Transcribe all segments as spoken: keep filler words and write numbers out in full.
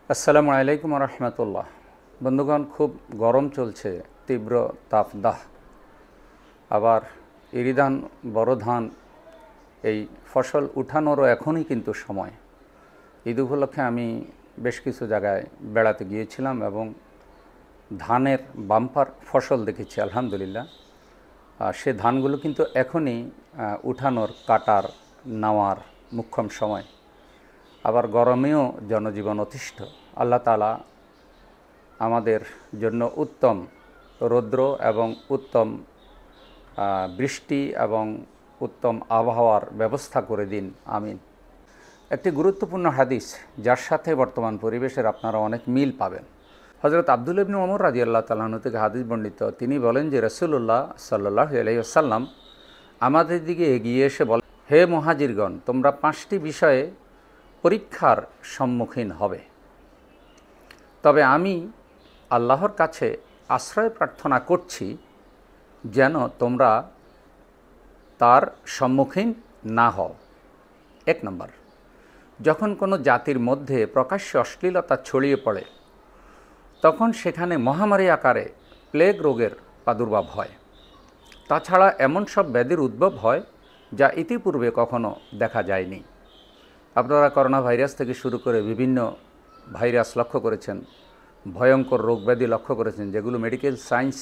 আসসালামু আলাইকুম রহমতুল্লাহ। বন্ধুগণ, খুব গরম চলছে, তীব্র তাপদাহ। আবার ইরি ধান, বড় ধান এই ফসল উঠানোরও এখনই কিন্তু সময়। ঈদ উপলক্ষে আমি বেশ কিছু জায়গায় বেড়াতে গিয়েছিলাম এবং ধানের বাম্পার ফসল দেখেছি আলহামদুলিল্লাহ। সে ধানগুলো কিন্তু এখনই উঠানোর, কাটার, নেওয়ার মোক্ষম সময়। আবার গরমেও জনজীবন অতিষ্ঠ। আল্লাহ তাআলা আমাদের জন্য উত্তম রৌদ্র এবং উত্তম বৃষ্টি এবং উত্তম আবহাওয়ার ব্যবস্থা করে দিন, আমিন। একটি গুরুত্বপূর্ণ হাদিস, যার সাথে বর্তমান পরিবেশের আপনারা অনেক মিল পাবেন। হযরত আব্দুল্লাহ ইবনে ওমর রাদিয়াল্লাহু তাআলা আনহু থেকে হাদিস বর্ণিত। তিনি বলেন যে রাসূলুল্লাহ সাল্লাল্লাহু আলাইহি ওয়াসাল্লাম আমাদের দিকে এগিয়ে এসে বলেন, হে মুহাজিরগণ, তোমরা পাঁচটি বিষয়ে পরীক্ষার সম্মুখীন হবে, তবে আমি আল্লাহর কাছে আশ্রয় প্রার্থনা করছি যেন তোমরা তার সম্মুখীন না হও। এক নম্বর, যখন কোনো জাতির মধ্যে প্রকাশ্যে অশ্লীলতা ছড়িয়ে পড়ে, তখন সেখানে মহামারী আকারে প্লেগ রোগের প্রাদুর্ভাব হয়। তাছাড়া এমন সব ব্যাধির উদ্ভব হয় যা ইতিপূর্বে কখনো দেখা যায়নি। আপনারা করোনা ভাইরাস থেকে শুরু করে বিভিন্ন ভাইরাস লক্ষ্য করেছেন, ভয়ঙ্কর রোগ ব্যাধি লক্ষ্য করেছেন, যেগুলো মেডিকেল সায়েন্স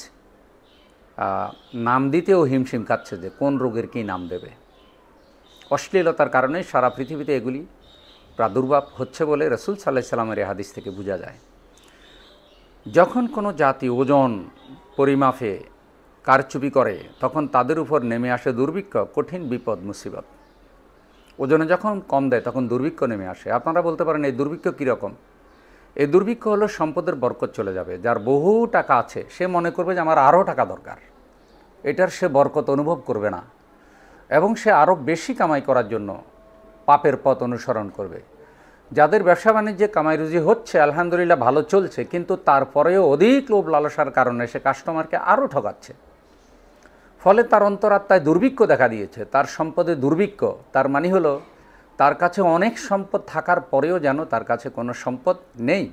নাম দিতেও হিমশিম খাচ্ছে যে কোন রোগের কী নাম দেবে। অশ্লীলতার কারণে সারা পৃথিবীতে এগুলি প্রাদুর্ভাব হচ্ছে বলে রাসূল সাল্লাল্লাহু আলাইহি সাল্লামের এই হাদিস থেকে বোঝা যায়। যখন কোনো জাতি ওজন পরিমাপে কারচুপি করে, তখন তাদের উপর নেমে আসে দুর্ভিক্ষ, কঠিন বিপদ, মুসিবত। ওজনে যখন কম দেয় তখন দুর্ভিক্ষ নেমে আসে। আপনারা বলতে পারেন এই দুর্ভিক্ষ কীরকম? এই দুর্ভিক্ষ হলো সম্পদের বরকত চলে যাবে। যার বহু টাকা আছে সে মনে করবে যে আমার আরও টাকা দরকার, এটার সে বরকত অনুভব করবে না এবং সে আরও বেশি কামাই করার জন্য পাপের পথ অনুসরণ করবে। যাদের ব্যবসা বাণিজ্যে কামাই রুজি হচ্ছে, আলহামদুলিল্লাহ ভালো চলছে, কিন্তু তারপরেও অধিক লোভ লালসার কারণে সে কাস্টমারকে আরও ঠকাচ্ছে। ফলে তার অন্তরাত্মায় দুর্ভিক্ষ দেখা দিয়েছে, তার সম্পদে দুর্ভিক্ষ। তার মানে হলো তার কাছে অনেক সম্পদ থাকার পরেও যেন তার কাছে কোনো সম্পদ নেই।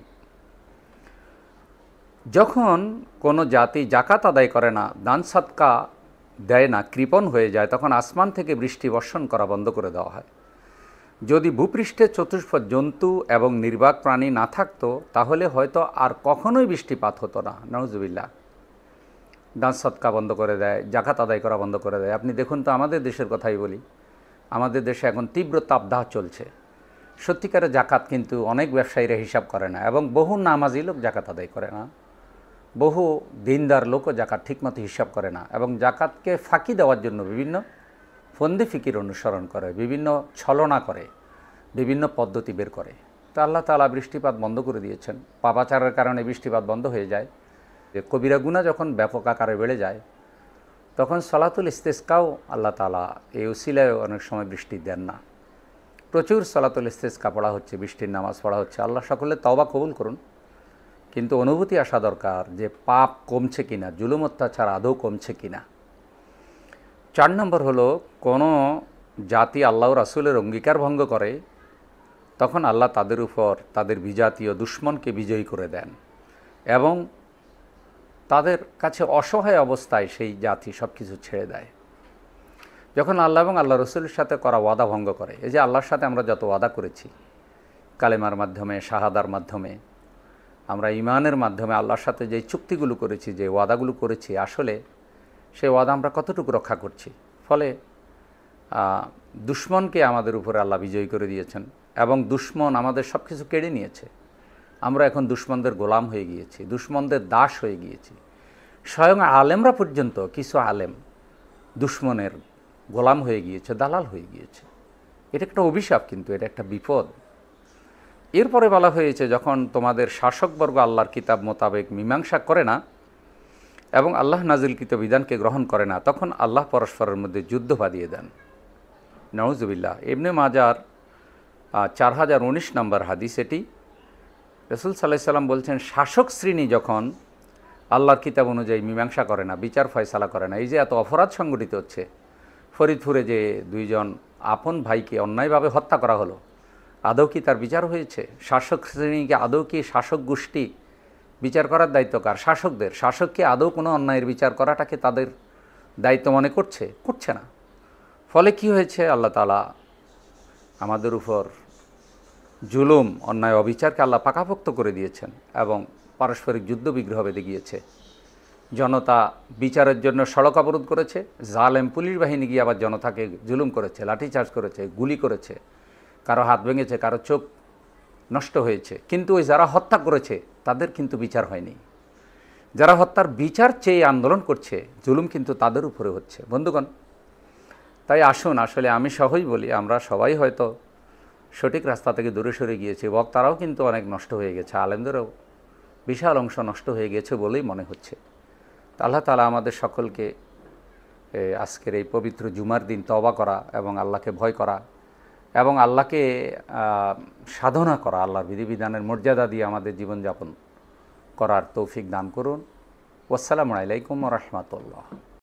যখন কোনো জাতি জাকাত আদায় করে না, দান সাদকা দেয় না, কৃপণ হয়ে যায়, তখন আসমান থেকে বৃষ্টি বর্ষণ করা বন্ধ করে দেওয়া হয়। যদি ভূপৃষ্ঠে চতুষ্পদ জন্তু এবং নির্বাক প্রাণী না থাকতো, তাহলে হয়তো আর কখনোই বৃষ্টিপাত হতো না। নাউজুবিল্লাহ। দান সদকা বন্ধ করে দেয়, জাকাত আদায় করা বন্ধ করে দেয়। আপনি দেখুন তো, আমাদের দেশের কথাই বলি, আমাদের দেশে এখন তীব্র তাপদাহ চলছে। সত্যিকারের জাকাত কিন্তু অনেক ব্যবসায়ীরা হিসাব করে না এবং বহু নামাজি লোক জাকাত আদায় করে না, বহু দিনদার লোকও জাকাত ঠিকমতো হিসাব করে না এবং জাকাতকে ফাঁকি দেওয়ার জন্য বিভিন্ন ফন্দি ফিকির অনুসরণ করে, বিভিন্ন ছলনা করে, বিভিন্ন পদ্ধতি বের করে। তো আল্লাহ তাআলা বৃষ্টিপাত বন্ধ করে দিয়েছেন। পাপাচারের কারণে বৃষ্টিপাত বন্ধ হয়ে যায়। কবিরা গুনাহ যখন ব্যাপক আকারে বেড়ে যায়, তখন সলাতুল ইস্তেসকাও আল্লাহ তাআলা এই উসিলায় অনেক সময় বৃষ্টি দেন না। প্রচুর সলাতুল ইস্তেসকা পড়া হচ্ছে, বৃষ্টির নামাজ পড়া হচ্ছে। আল্লাহ সকলে তওবা কবুল করুন। কিন্তু অনুভূতি আসা দরকার যে পাপ কমছে কিনা, জুলুম অত্যাচার আদৌ কমছে কিনা। চার নম্বর হলো, কোনো জাতি আল্লাহ রাসূলের অঙ্গীকার ভঙ্গ করে, তখন আল্লাহ তাদের উপর তাদের বিজাতীয় দুশ্মনকে বিজয়ী করে দেন এবং তাদের কাছে অসহায় অবস্থায় সেই জাতি সব কিছু ছেড়ে দেয়। যখন আল্লাহ এবং আল্লাহ রসুলের সাথে করা ওয়াদা ভঙ্গ করে, এই যে আল্লাহর সাথে আমরা যত ওয়াদা করেছি, কালেমার মাধ্যমে, শাহাদার মাধ্যমে, আমরা ইমানের মাধ্যমে আল্লাহর সাথে যে চুক্তিগুলো করেছি, যে ওয়াদাগুলো করেছি, আসলে সেই ওয়াদা আমরা কতটুকু রক্ষা করছি। ফলে দুশ্মনকে আমাদের উপরে আল্লাহ বিজয়ী করে দিয়েছেন এবং দুশ্মন আমাদের সব কিছু কেড়ে নিয়েছে। আমরা এখন দুশ্মনদের গোলাম হয়ে গিয়েছি, দুশ্মনদের দাস হয়ে গিয়েছি। স্বয়ং আলেমরা পর্যন্ত, কিছু আলেম দুশ্মনের গোলাম হয়ে গিয়েছে, দালাল হয়ে গিয়েছে। এটা একটা অভিশাপ, কিন্তু এটা একটা বিপদ। এরপরে বলা হয়েছে, যখন তোমাদের শাসকবর্গ আল্লাহর কিতাব মোতাবেক মীমাংসা করে না এবং আল্লাহ নাজিলকৃত বিধানকে গ্রহণ করে না, তখন আল্লাহ পরস্পরের মধ্যে যুদ্ধ বাঁধিয়ে দেন। নাউজুবিল্লাহ। ইবনে মাজার চার হাজার উনিশ নম্বর হাদিস এটি। রাসূল সাল্লাল্লাহু আলাইহি সাল্লাম বলছেন, শাসক শ্রেণী যখন আল্লাহর কিতাব অনুযায়ী মীমাংসা করে না, বিচার ফয়সালা করে না, এই যে এত অপরাধ সংগঠিত হচ্ছে, ফরিদপুরে যে দুইজন আপন ভাইকে অন্যায়ভাবে হত্যা করা হলো, আদৌ কি তার বিচার হয়েছে? শাসক শ্রেণীকে আদৌ কি শাসক গোষ্ঠী বিচার করার দায়িত্ব কার? শাসকদের। শাসককে আদৌ কোনো অন্যায়ের বিচার করাটাকে তাদের দায়িত্ব মনে করছে? করছে না। ফলে কি হয়েছে? আল্লাহ তাআলা আমাদের উপর জুলুম, অন্যায়, অবিচারকে আল্লাহ পাকাপোক্ত করে দিয়েছেন এবং পারস্পরিক যুদ্ধ বিগ্রহ বেঁধে গিয়েছে। জনতা বিচারের জন্য সড়ক অবরোধ করেছে, জালেম পুলিশ বাহিনী গিয়ে আবার জনতাকে জুলুম করেছে, লাঠিচার্জ করেছে, গুলি করেছে, কারো হাত ভেঙেছে, কারো চোখ নষ্ট হয়েছে। কিন্তু ওই যারা হত্যা করেছে তাদের কিন্তু বিচার হয়নি। যারা হত্যার বিচার চেয়ে আন্দোলন করছে, জুলুম কিন্তু তাদের উপরে হচ্ছে। বন্ধুগণ, তাই আসুন, আসলে আমি সহই বলি, আমরা সবাই হয়তো সঠিক রাস্তা থেকে দূরে সরে গিয়েছি, বক্তারাও কিন্তু অনেক নষ্ট হয়ে গেছে, আলেমদেরও বিশাল অংশ নষ্ট হয়ে গেছে বলেই মনে হচ্ছে। আল্লাহ তাআলা আমাদের সকলকে আজকের এই পবিত্র জুমার দিন তওবা করা এবং আল্লাহকে ভয় করা এবং আল্লাহকে সাধনা করা, আল্লাহর বিধিবিধানের মর্যাদা দিয়ে আমাদের জীবনযাপন করার তৌফিক দান করুন। ওয়াসসালামু আলাইকুম ওয়া রাহমাতুল্লাহ।